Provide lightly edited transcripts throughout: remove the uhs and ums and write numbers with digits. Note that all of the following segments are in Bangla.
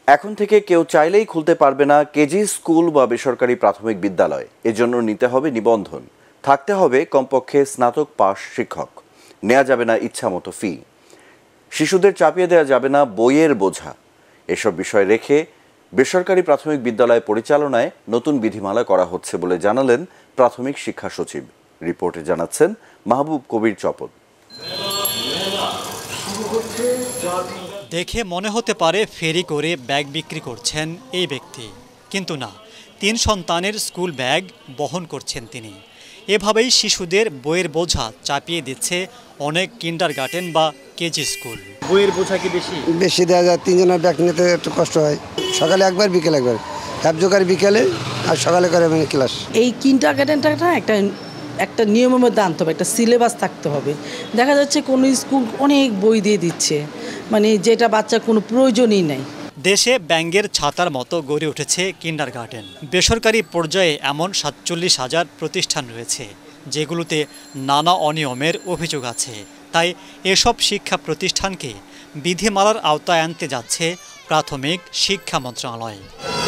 এখন থেকে কেউ চাইলেই খুলতে পারবে না কেজি স্কুল বা বেসরকারি প্রাথমিক বিদ্যালয়। এজন্য নিতে হবে নিবন্ধন, থাকতে হবে কমপক্ষে স্নাতক পাশ শিক্ষক, নেওয়া যাবে না ইচ্ছামতো ফি, শিশুদের চাপিয়ে দেওয়া যাবে না বইয়ের বোঝা। এসব বিষয় রেখে বেসরকারি প্রাথমিক বিদ্যালয় পরিচালনায় নতুন বিধিমালা করা হচ্ছে বলে জানালেন প্রাথমিক শিক্ষা সচিব। রিপোর্টে জানাচ্ছেন মাহবুব কবির চপল। দেখে মনে হতে পারে ফেরি করে ব্যাগ বিক্রি করছেন এই ব্যক্তি, কিন্তু না, 3 সন্তানের স্কুল ব্যাগ বহন করছেন তিনি। এভাবেই শিশুদের বইয়ের বোঝা চাপিয়ে দিচ্ছে অনেক কিন্ডারগার্টেন বা কেজি স্কুল। বইয়ের বোঝা কি বেশি দেওয়া যায়? 3 জনের ব্যাগ নিতে একটু কষ্ট হয়। সকালে একবার, বিকেলে একবার, হ্যাপজোকার বিকেলে আর সকালে করে ক্লাস। এই কিন্ডারগার্টেনটা একটা নিয়মের মধ্যে আনতে হবে, একটা সিলেবাস থাকতে হবে। দেখা যাচ্ছে কোনো স্কুল অনেক বই দিয়ে দিচ্ছে, মানে যেটা বাচ্চার কোনো প্রয়োজনই নাই। দেশে ব্যাঙের ছাতার মতো গড়ে উঠেছে কিন্ডারগার্টেন। বেসরকারি পর্যায়ে এমন 47,000 প্রতিষ্ঠান রয়েছে যেগুলোতে নানা অনিয়মের অভিযোগ আছে। তাই এসব শিক্ষা প্রতিষ্ঠানকে বিধিমালার আওতায় আনতে যাচ্ছে প্রাথমিক শিক্ষা মন্ত্রণালয়।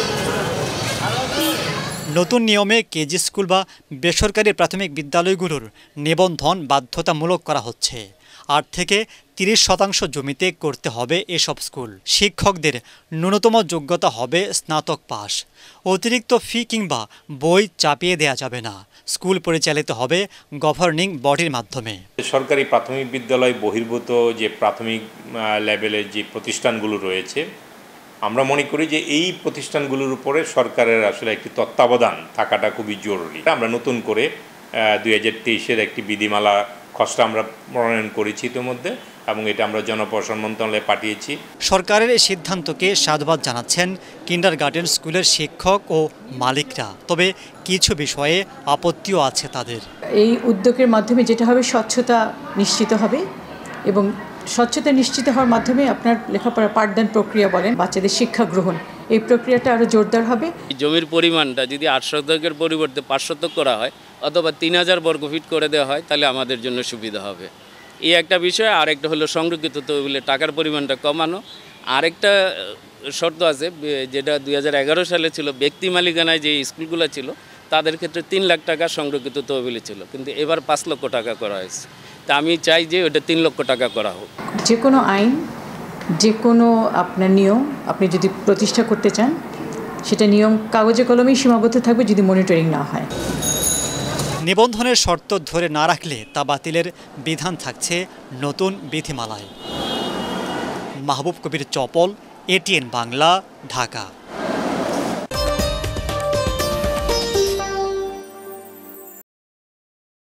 নতুন নিয়মে কেজি স্কুল বা বেসরকারি প্রাথমিক বিদ্যালয়গুলোর নিবন্ধন বাধ্যতামূলক করা হচ্ছে। 8 থেকে 30% জমিতে করতে হবে এসব স্কুল। শিক্ষকদের ন্যূনতম যোগ্যতা হবে স্নাতক পাস। অতিরিক্ত ফি কিংবা বই চাপিয়ে দেওয়া যাবে না। স্কুল পরিচালিত হবে গভর্নিং বডির মাধ্যমে। সরকারি প্রাথমিক বিদ্যালয় বহির্ভূত যে প্রাথমিক লেভেলের যে প্রতিষ্ঠানগুলো রয়েছে, আমরা মনে করি যে এই প্রতিষ্ঠানগুলোর উপরে সরকারের আসলে একটি তত্ত্বাবধান থাকাটা খুবই জরুরি। আমরা নতুন করে 2023-এর একটি বিধিমালা খসড়া আমরা প্রণয়ন করেছি ইতিমধ্যে, এবং এটা আমরা জনপ্রশাসন মন্ত্রণালয়ে পাঠিয়েছি। সরকারের এই সিদ্ধান্তকে সাধুবাদ জানাচ্ছেন কিন্ডারগার্টেন স্কুলের শিক্ষক ও মালিকরা। তবে কিছু বিষয়ে আপত্তিও আছে তাদের। এই উদ্যোগের মাধ্যমে যেটা হবে, স্বচ্ছতা নিশ্চিত হবে, এবং স্বচ্ছতা নিশ্চিত হওয়ার মাধ্যমে আপনার লেখাপড়া পাঠদান প্রক্রিয়া বলেন, বাচ্চাদের শিক্ষা গ্রহণ, এই প্রক্রিয়াটা আরও জোরদার হবে। জমির পরিমাণটা যদি 8 শতকের পরিবর্তে 5 শতক করা হয় অথবা 3000 বর্গফিট করে দেওয়া হয়, তাহলে আমাদের জন্য সুবিধা হবে। এই একটা বিষয়। আরেকটা হলো সংরক্ষিত তহবিলে টাকার পরিমাণটা কমানো। আরেকটা শর্ত আছে, যেটা 2011 সালে ছিল, ব্যক্তি মালিকানায় যে স্কুলগুলো ছিল তাদের ক্ষেত্রে 3 লাখ টাকা সংরক্ষিত তহবিলে ছিল, কিন্তু এবার 5 লক্ষ টাকা করা হয়েছে। তা আমি চাই যে ওটা 3 লক্ষ টাকা করা হোক। যে কোনো আইন, যে কোনো আপনার নিয়ম আপনি যদি প্রতিষ্ঠা করতে চান, সেটা নিয়ম কাগজে কলমেই সীমাবদ্ধ থাকবে যদি মনিটরিং না হয়। নিবন্ধনের শর্ত ধরে না রাখলে তা বাতিলের বিধান থাকছে নতুন বিধিমালায়। মাহবুব কবির চপল, ATN বাংলা, ঢাকা।